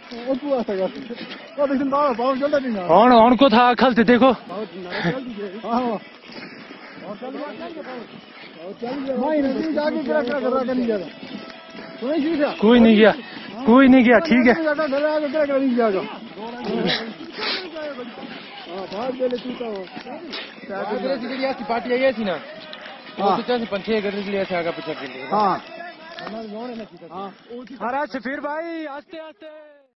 हूं को था अखल से देखो कोई नहीं गया ठीक है पार्टी आई थी ना पंचे करने के लिए आगा पीछा के लिए हाँ फिर भाई आस्ते आस्ते